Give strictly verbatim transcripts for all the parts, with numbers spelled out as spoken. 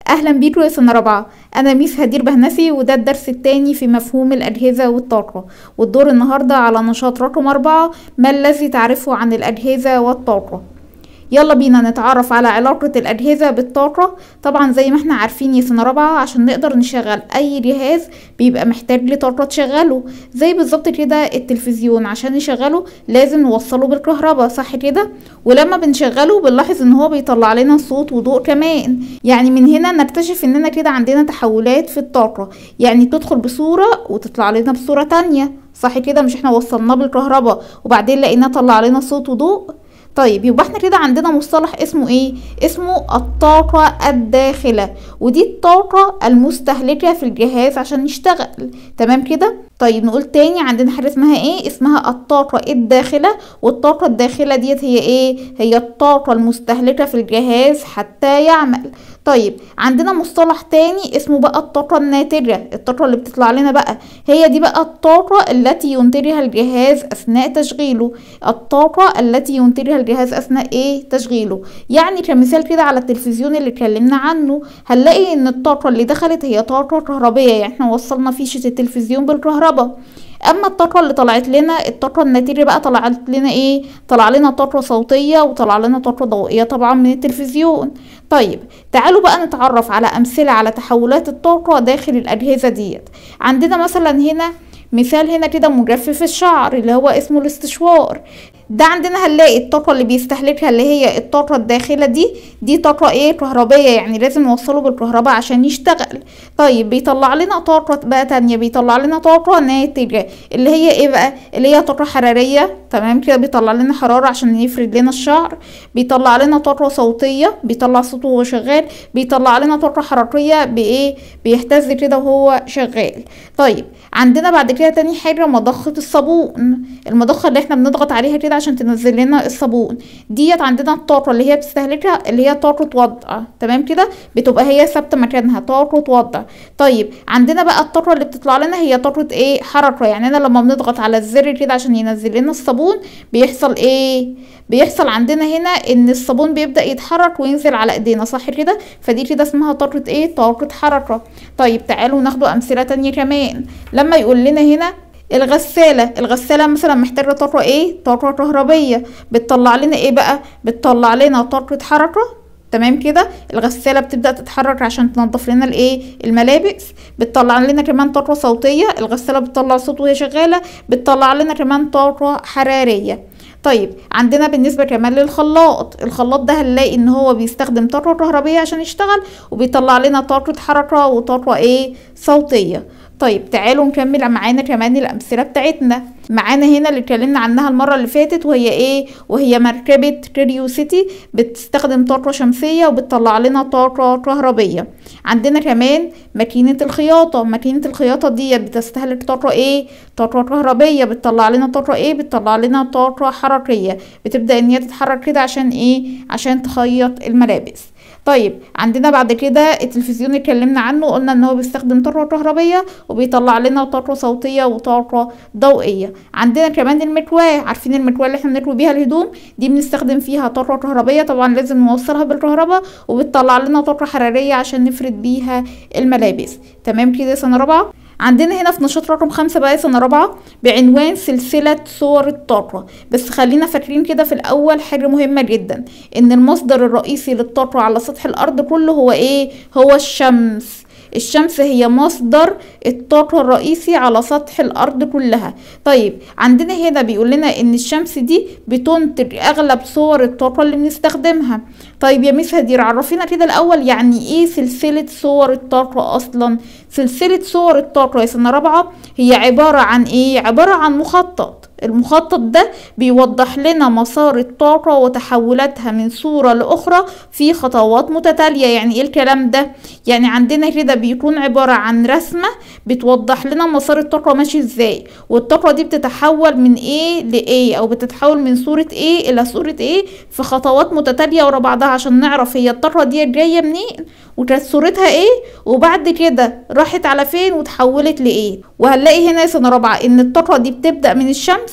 اهلا بيكم يا سنه رابعه. انا ميس هدير بهنسي، وده الدرس الثاني في مفهوم الاجهزه والطاقه، والدور النهارده على نشاط رقم أربعة: ما الذي تعرفه عن الاجهزه والطاقه. يلا بينا نتعرف على علاقة الأجهزة بالطاقة. طبعا زي ما احنا عارفين يا سنة رابعة، عشان نقدر نشغل أي جهاز بيبقى محتاج لطاقة تشغله، زي بالظبط كده التلفزيون عشان نشغله لازم نوصله بالكهرباء، صح كده؟ ولما بنشغله بنلاحظ ان هو بيطلع لنا صوت وضوء كمان. يعني من هنا نكتشف اننا كده عندنا تحولات في الطاقة، يعني تدخل بصورة وتطلع لنا بصورة تانية، صح كده؟ مش احنا وصلناه بالكهرباء وبعدين لقيناه طلع لنا صوت وضوء؟ طيب يبقى احنا كده عندنا مصطلح اسمه ايه؟ اسمه الطاقة الداخلة، ودي الطاقة المستهلكة في الجهاز عشان يشتغل، تمام كده؟ طيب نقول تاني، عندنا حاجة اسمها ايه؟ اسمها الطاقة الداخلة، والطاقة الداخلة ديت هي ايه؟ هي الطاقة المستهلكة في الجهاز حتى يعمل. طيب عندنا مصطلح تاني اسمه بقى الطاقة الناتجة، الطاقة اللي بتطلع لنا بقى هي دي بقى الطاقة التي ينتجها الجهاز أثناء تشغيله، الطاقة التي ينتجها الجهاز أثناء ايه؟ تشغيله. يعني كمثال كده على التلفزيون اللي اتكلمنا عنه، هنلاقي ان الطاقة اللي دخلت هي طاقة كهربية، يعني احنا وصلنا فيشة التلفزيون بالكهرباء. اما الطاقه اللي طلعت لنا، الطاقه الناتجه بقى، طلعت لنا ايه؟ طلع لنا طاقه صوتيه وطلع لنا طاقه ضوئيه طبعا من التلفزيون. طيب تعالوا بقى نتعرف على امثله على تحولات الطاقه داخل الاجهزه ديت. عندنا مثلا هنا مثال هنا كده مجفف الشعر اللي هو اسمه الاستشوار. ده عندنا هنلاقي الطاقة اللي بيستهلكها اللي هي الطاقة الداخلة دي دي طاقة ايه؟ كهربية، يعني لازم نوصله بالكهرباء عشان يشتغل. طيب بيطلع لنا طاقة بقى تانية، بيطلع لنا طاقة ناتجة اللي هي ايه بقى؟ اللي هي طاقة حرارية، تمام كده، بيطلع لنا حرارة عشان يفرد لنا الشعر. بيطلع لنا طاقة صوتية، بيطلع صوت وهو شغال. بيطلع لنا طاقة حرارية بايه؟ بيهتز كده وهو شغال. طيب عندنا بعد كده تاني حاجة مضخة الصابون، المضخة اللي احنا بنضغط عليها كده عشان تنزل لنا الصابون. ديت عندنا الطاقة اللي هي بتستهلكها اللي هي طاقة وضع، تمام كده، بتبقى هي ثابتة مكانها، طاقة وضع. طيب عندنا بقى الطاقة اللي بتطلع لنا هي طاقة ايه؟ حركة، يعني انا لما بنضغط على الزر كده عشان ينزل لنا الصابون بيحصل ايه؟ بيحصل عندنا هنا ان الصابون بيبدأ يتحرك وينزل على ايدينا، صح كده؟ فدي كده اسمها طاقة ايه؟ طاقة حركة. طيب تعالوا ناخدوا امثلة تانية كمان. لما يقول لنا هنا الغسالة، الغسالة مثلا محتاجة طاقة ايه؟ طاقة كهربية، بتطلع لنا ايه بقى؟ بتطلع لنا طاقة حركة، تمام كده. الغسالة بتبدأ تتحرك عشان تنظف لنا الايه؟ الملابس. بتطلع لنا كمان طاقة صوتية، الغسالة بتطلع صوت وهي شغالة. بتطلع لنا كمان طاقة حرارية. طيب عندنا بالنسبة كمان للخلاط، الخلاط ده هنلاقي ان هو بيستخدم طاقة كهربية عشان يشتغل، وبيطلع لنا طاقة حركة وطاقة ايه؟ صوتية. طيب تعالوا نكمل معانا كمان الامثله بتاعتنا. معانا هنا اللي اتكلمنا عنها المره اللي فاتت، وهي ايه؟ وهي مركبه كيوريوسيتي، بتستخدم طاقه شمسيه وبتطلع لنا طاقه كهربيه. عندنا كمان ماكينه الخياطه، ماكينه الخياطه دي بتستهلك طاقه ايه؟ طاقه كهربيه، بتطلع لنا طاقه ايه؟ بتطلع لنا طاقه حركيه، بتبدا ان هي تتحرك كده عشان ايه؟ عشان تخيط الملابس. طيب عندنا بعد كده التلفزيون اللي اتكلمنا عنه، قلنا ان هو بيستخدم طاقه كهربيه وبيطلع لنا طاقه صوتيه وطاقه ضوئيه. عندنا كمان المكواه، عارفين المكواه اللي احنا بنكوي بيها الهدوم؟ دي بنستخدم فيها طاقه كهربيه، طبعا لازم نوصلها بالكهرباء، وبتطلع لنا طاقه حراريه عشان نفرد بيها الملابس، تمام كده سنه رابعه. عندنا هنا في نشاط رقم خمسة بقى سنة رابعة بعنوان سلسلة صور الطاقة. بس خلينا فاكرين كده في الأول حاجة مهمة جدا، إن المصدر الرئيسي للطاقة على سطح الأرض كله هو إيه؟ هو الشمس. الشمس هي مصدر الطاقة الرئيسي على سطح الأرض كلها. طيب عندنا هنا بيقول لنا إن الشمس دي بتنتج أغلب صور الطاقة اللي بنستخدمها. طيب يا ميس هدير عرفينا كده الأول يعني إيه سلسلة صور الطاقة أصلا؟ سلسلة صور الطاقة يا سنة رابعة هي عبارة عن إيه؟ عبارة عن مخطط. المخطط ده بيوضح لنا مسار الطاقة وتحولاتها من صورة لأخرى في خطوات متتالية. يعني ايه الكلام ده؟ يعني عندنا كده بيكون عبارة عن رسمة بتوضح لنا مسار الطاقة ماشي ازاي، والطاقة دي بتتحول من ايه لايه، او بتتحول من صورة ايه الى صورة ايه في خطوات متتالية ورا بعضها، عشان نعرف هي الطاقة دي جاية منين وكانت صورتها ايه، وبعد كده راحت على فين وتحولت لايه. وهنلاقي هنا يا سنة رابعة ان الطاقة دي بتبدأ من الشمس،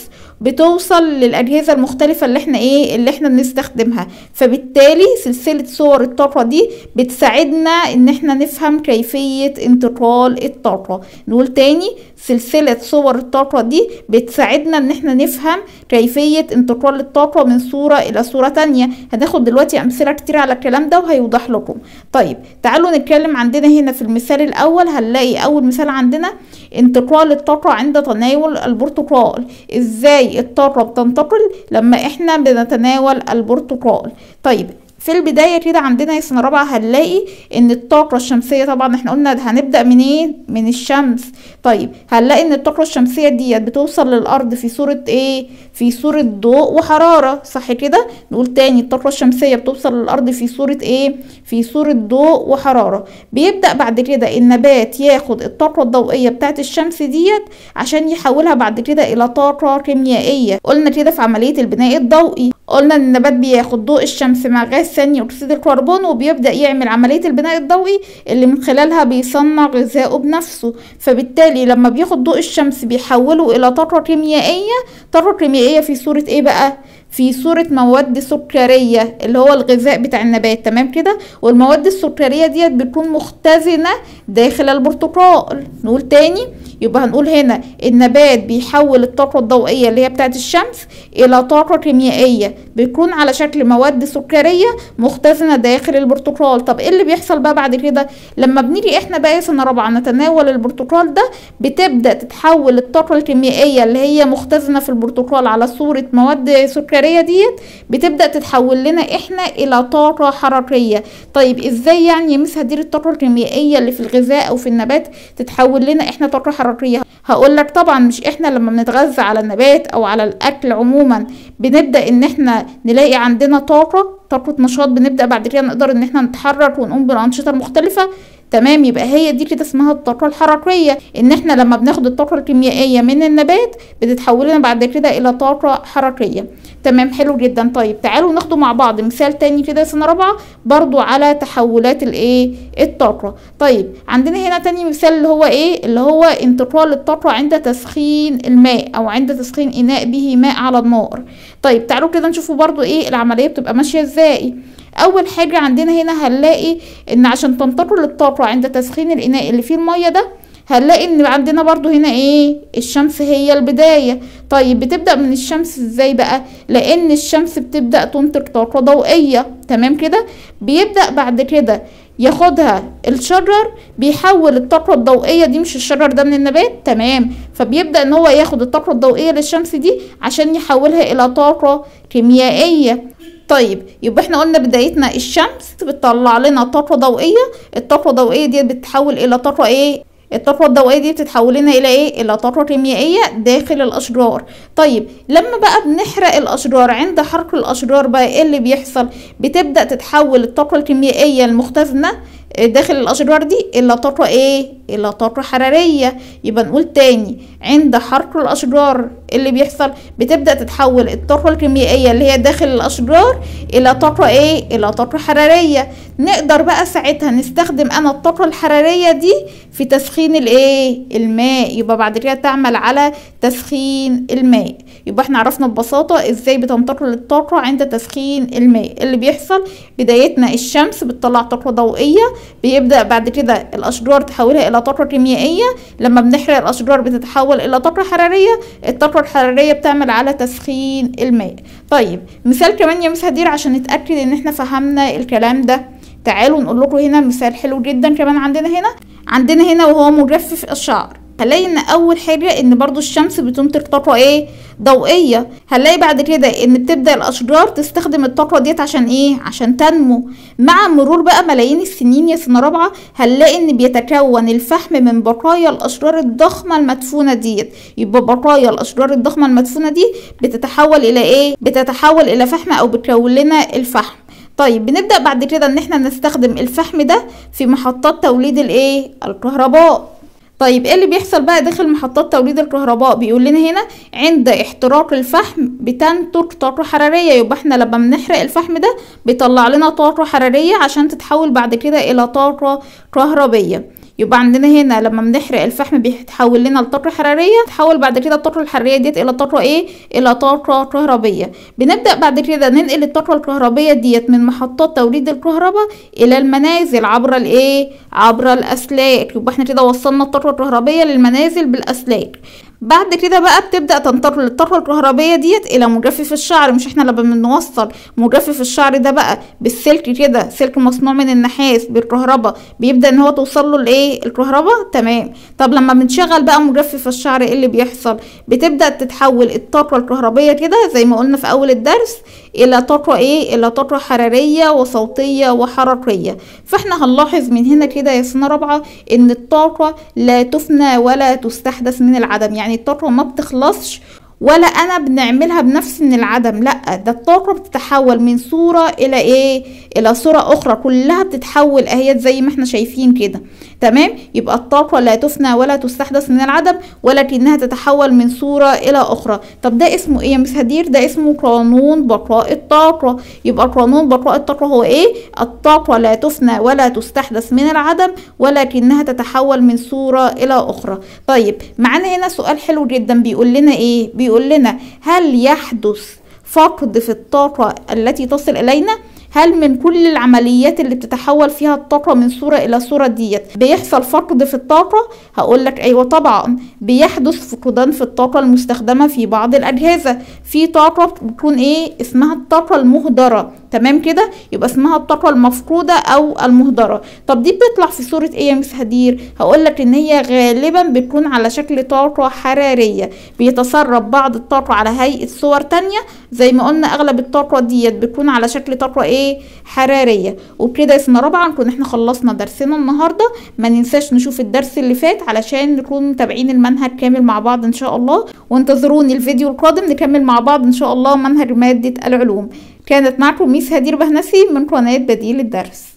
بتوصل للاجهزه المختلفه اللي احنا ايه اللي احنا بنستخدمها. فبالتالي سلسله صور الطاقه دي بتساعدنا ان احنا نفهم كيفيه انتقال الطاقه. نقول تاني، سلسله صور الطاقه دي بتساعدنا ان احنا نفهم كيفيه انتقال الطاقه من صوره الى صوره تانية. هناخد دلوقتي امثله كتير على الكلام ده وهيوضح لكم. طيب تعالوا نتكلم. عندنا هنا في المثال الاول هنلاقي اول مثال عندنا انتقال الطاقه عند تناول البرتقال. ازاي الطاقه بتنتقل لما احنا بنتناول البرتقال؟ طيب في البداية كده عندنا سنة رابعة هنلاقي ان الطاقة الشمسية، طبعا احنا قلنا هنبدأ منين؟ من الشمس. طيب هنلاقي ان الطاقة الشمسية ديت بتوصل للأرض في صورة ايه؟ في صورة ضوء وحرارة، صح كده؟ نقول تاني، الطاقة الشمسية بتوصل للأرض في صورة ايه؟ في صورة ضوء وحرارة. بيبدأ بعد كده النبات ياخد الطاقة الضوئية بتاعت الشمس ديت عشان يحولها بعد كده إلى طاقة كيميائية. قلنا كده في عملية البناء الضوئي، قلنا ان النبات بياخد ضوء الشمس مع غاز ثاني اكسيد الكربون وبيبدأ يعمل عملية البناء الضوئي اللي من خلالها بيصنع غذائه بنفسه. فبالتالي لما بياخد ضوء الشمس بيحوله الى طاقة كيميائية. طاقة كيميائية في صورة ايه بقى؟ في صورة مواد سكرية اللي هو الغذاء بتاع النبات، تمام كده؟ والمواد السكرية ديت بتكون مختزنة داخل البرتقال. نقول تاني، يبقى هنقول هنا النبات بيحول الطاقة الضوئية اللي هي بتاعت الشمس إلى طاقة كيميائية بيكون على شكل مواد سكرية مختزنة داخل البرتقال. طب ايه اللي بيحصل بقى بعد كده؟ لما بنيجي احنا بقى سنة رابعة نتناول البرتقال ده، بتبدأ تتحول الطاقة الكيميائية اللي هي مختزنة في البرتقال على صورة مواد سكرية ديت، بتبدأ تتحول لنا احنا إلى طاقة حرارية. طيب ازاي يعني يا مس هدير الطاقة الكيميائية اللي في الغذاء أو في النبات تتحول لنا احنا طاقة حرارية؟ هقول لك طبعا مش احنا لما بنتغذى على النبات او على الاكل عموما بنبدا ان احنا نلاقي عندنا طاقه طاقه نشاط، بنبدا بعد كده نقدر ان احنا نتحرك ونقوم بالانشطه المختلفه، تمام؟ يبقى هي دي كده اسمها الطاقه الحراريه، ان احنا لما بناخد الطاقه الكيميائيه من النبات بتتحول لنا بعد كده الى طاقه حراريه. تمام، حلو جدا. طيب تعالوا ناخده مع بعض مثال تاني كده سنه رابعه برضو على تحولات الايه الطاقه. طيب عندنا هنا تاني مثال اللي هو ايه؟ اللي هو انتقال الطاقه عند تسخين الماء او عند تسخين اناء به ماء على النار. طيب تعالوا كده نشوفوا برضو ايه العمليه بتبقى ماشيه ازاي. اول حاجه عندنا هنا هنلاقي ان عشان تنتقل الطاقه عند تسخين الاناء اللي فيه الميه ده، هنلاقي ان عندنا برضو هنا ايه؟ الشمس هي البداية. طيب بتبدأ من الشمس ازاي بقى؟ لان الشمس بتبدأ تنتج طاقة ضوئية، تمام كده؟ بيبدأ بعد كده ياخدها الشجر بيحول الطاقة الضوئية دي، مش الشجر ده من النبات، تمام؟ فبيبدأ ان هو ياخد الطاقة الضوئية للشمس دي عشان يحولها الى طاقة كيميائية. طيب يبقى احنا قلنا بدايتنا الشمس بتطلع لنا طاقة ضوئية، الطاقة الضوئية دي بتتحول الى طاقة ايه؟ الطاقة الضوئية دي بتتحول لنا الى ايه؟ الى طاقة كيميائية داخل الاشجار. طيب لما بقى بنحرق الاشجار، عند حرق الاشجار بقى ايه اللي بيحصل؟ بتبدأ تتحول الطاقة الكيميائية المختزنة داخل الاشجار دي الى طاقة ايه؟ الى طاقة حرارية. يبقى نقول تاني، عند حرق الاشجار اللي بيحصل بتبدأ تتحول الطاقة الكيميائية اللي هي داخل الاشجار الى طاقة ايه؟ الى طاقة حرارية. نقدر بقى ساعتها نستخدم انا الطاقة الحرارية دي في تسخين الايه؟ الماء. يبقى بعد كده تعمل على تسخين الماء. يبقى احنا عرفنا ببساطة ازاي بتنتقل الطاقة عند تسخين الماء. اللي بيحصل بدايتنا الشمس بتطلع طاقة ضوئية، بيبدأ بعد كده الاشجار تحولها الى طاقة كيميائية، لما بنحرق الاشجار بتتحول الى طاقة حرارية، الطاقة الحرارية بتعمل على تسخين الماء. طيب مثال كمان يا مس هدير عشان نتأكد ان احنا فهمنا الكلام ده. تعالوا نقول لكم هنا مثال حلو جدا كمان عندنا هنا عندنا هنا وهو مجفف الشعر. هنلاقي ان اول حاجه ان برضو الشمس بتنتج طاقه ايه؟ ضوئيه. هنلاقي بعد كده ان بتبدا الاشجار تستخدم الطاقه ديت عشان ايه؟ عشان تنمو. مع مرور بقى ملايين السنين يا سنه رابعه هنلاقي ان بيتكون الفحم من بقايا الاشجار الضخمه المدفونه ديت. يبقى بقايا الاشجار الضخمه المدفونه دي بتتحول الى ايه؟ بتتحول الى فحم او بتكون لنا الفحم. طيب بنبدأ بعد كده ان احنا نستخدم الفحم ده في محطات توليد الايه؟ الكهرباء. طيب ايه اللي بيحصل بقى داخل محطات توليد الكهرباء؟ بيقول لنا هنا عند احتراق الفحم بتنتج طاقة حرارية. يبقى احنا لما بنحرق الفحم ده بيطلع لنا طاقة حرارية عشان تتحول بعد كده الى طاقة كهربية. يبقى عندنا هنا لما بنحرق الفحم بيتحول لنا لطاقة حرارية، تحول بعد كده الطاقة الحرارية ديت الى طاقة ايه؟ الى طاقة كهربية. بنبدأ بعد كده ننقل الطاقة الكهربية ديت من محطات توليد الكهرباء الى المنازل عبر الايه؟ عبر الاسلاك. يبقى احنا كده وصلنا الطاقة الكهربية للمنازل بالاسلاك. بعد كده بقى بتبدأ تنتقل الطاقة الكهربية ديت إلى مجفف الشعر. مش احنا لما بنوصل مجفف الشعر ده بقى بالسلك كده، سلك مصنوع من النحاس بالكهرباء، بيبدأ ان هو توصل له الايه؟ الكهرباء. تمام. طب لما بنشغل بقى مجفف الشعر ايه اللي بيحصل؟ بتبدأ تتحول الطاقة الكهربية كده زي ما قلنا في أول الدرس إلى طاقة ايه؟ إلى طاقة حرارية وصوتية وحركية. فاحنا هنلاحظ من هنا كده يا سنة رابعة إن الطاقة لا تفنى ولا تستحدث من العدم. يعني الطاقة ما بتخلصش ولا انا بنعملها بنفس من العدم، لا، ده الطاقة بتتحول من صورة الى ايه؟ الى صورة اخرى، كلها بتتحول اهيت زي ما احنا شايفين كده. تمام. يبقى الطاقة لا تفنى ولا تستحدث من العدم ولكنها تتحول من صورة الى اخرى. طب ده اسمه ايه يا مس هدير؟ ده اسمه قانون بقاء الطاقة. يبقى قانون بقاء الطاقة هو ايه؟ الطاقة لا تفنى ولا تستحدث من العدم ولكنها تتحول من صورة الى اخرى. طيب معانا هنا سؤال حلو جدا بيقول لنا ايه؟ بيقول لنا هل يحدث فقد في الطاقة التي تصل إلينا؟ هل من كل العمليات اللي بتتحول فيها الطاقة من صورة إلى صورة ديت بيحصل فقد في الطاقة؟ هقول لك أيوة طبعا بيحدث فقدان في الطاقة المستخدمة في بعض الأجهزة. في طاقة بتكون إيه؟ اسمها الطاقة المهدرة. تمام كده؟ يبقى اسمها الطاقة المفقودة أو المهدرة. طب دي بتطلع في صورة إيه يا مس هدير؟ هقول لك إن هي غالبا بتكون على شكل طاقة حرارية، بيتسرب بعض الطاقة على هيئة صور تانية. زي ما قلنا أغلب الطاقة ديت بتكون على شكل طاقة إيه؟ حرارية. وبكده اسمنا رابعا نكون احنا خلصنا درسنا النهاردة. ما ننساش نشوف الدرس اللي فات علشان نكون متابعين المنهج كامل مع بعض ان شاء الله، وانتظروني الفيديو القادم نكمل مع بعض ان شاء الله منهج مادة العلوم. كانت معكم ميس هدير بهنسي من قناة بديل الدرس.